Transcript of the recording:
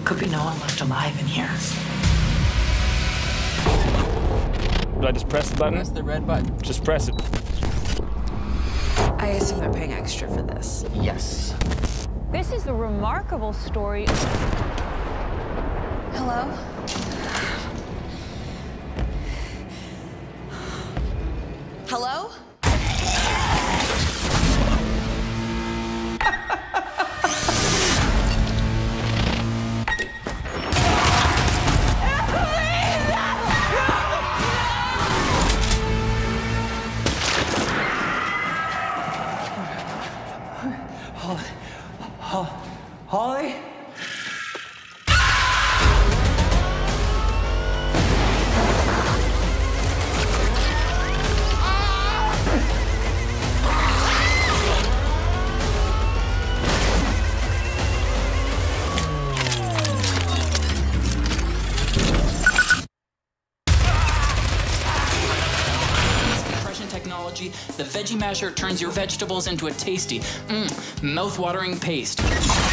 Could be no one left alive in here. Do I just press the button? Press the red button. Just press it. I assume they're paying extra for this. Yes. This is a remarkable story. Hello? Hello? Holly? Technology, the Veggie Masher turns your vegetables into a tasty, mouth-watering paste.